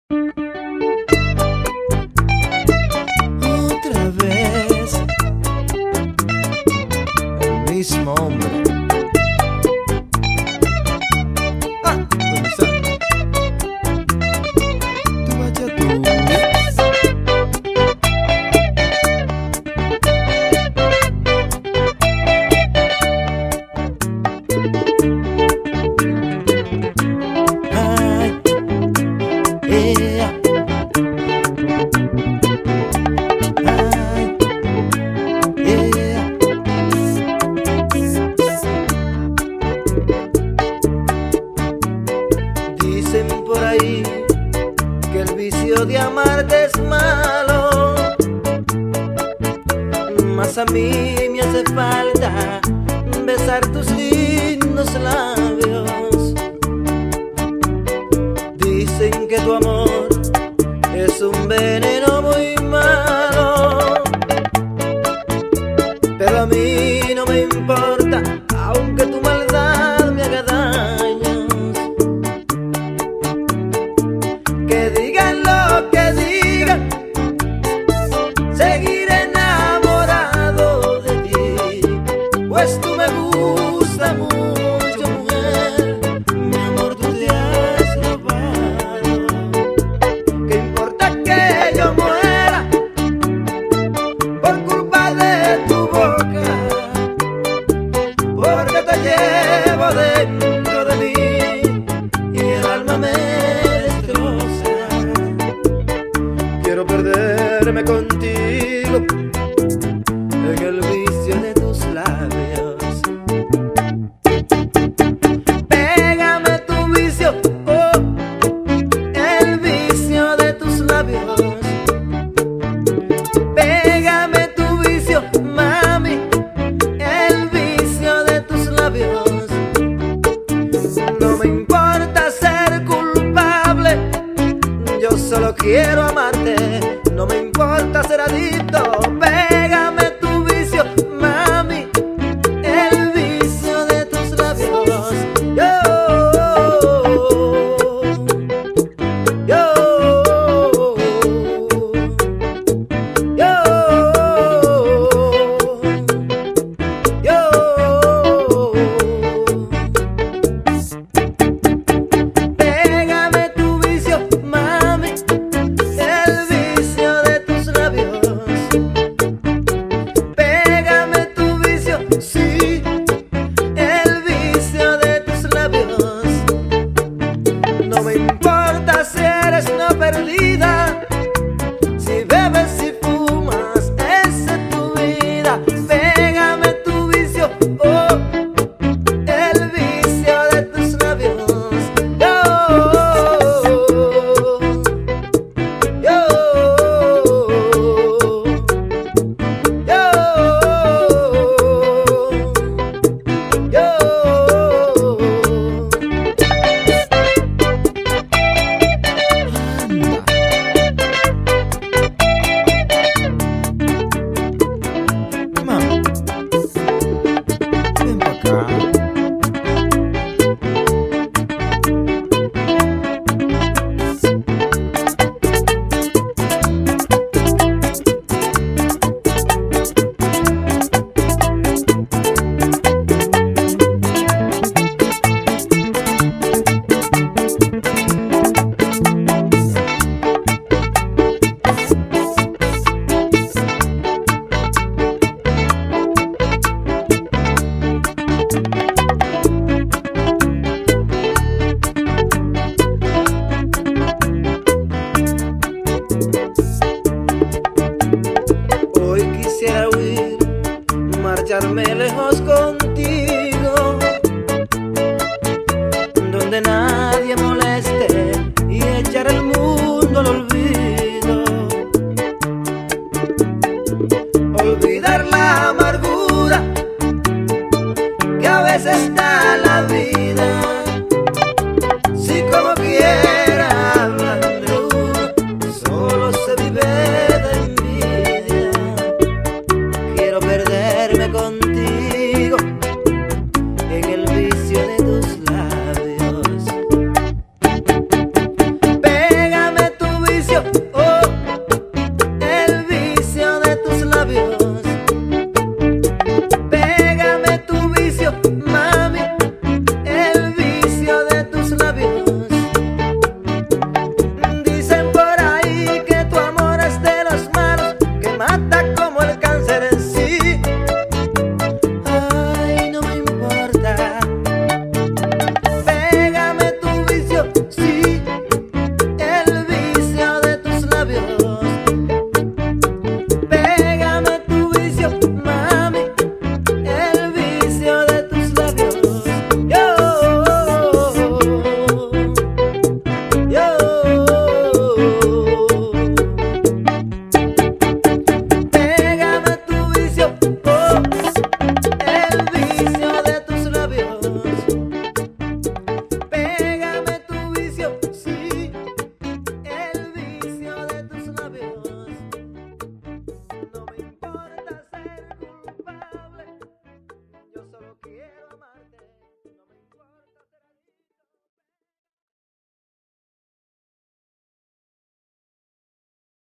Otra vez el mismo hombre. ¿Dónde está? Tú vaya tú. Dicen por ahí que el vicio de amarte es malo, mas a mí me hace falta besar tus lindos labios. Dicen que tu amor es un veneno muy malo, pero a mí no me importa, aunque tu maldad me haga daños. Que digan lo que digan, seguiré enamorado de ti, pues tú me gustas mucho, mujer. Mi amor, tú te has robado. ¿Qué importa que yo muera por culpa de tu boca? Porque te llevo dentro de mí y el alma me destroza. Quiero perderme contigo en el vicio de tus labios. Pégame tu vicio, oh, el vicio de tus labios. Pégame tu vicio, mami, el vicio de tus labios. No me importa ser culpable, yo solo quiero amarte. No me importa ser adicto. Pégame tu vicio, mami, el vicio de tus labios. Pégame tu vicio, mami, el vicio de tus labios. vicio.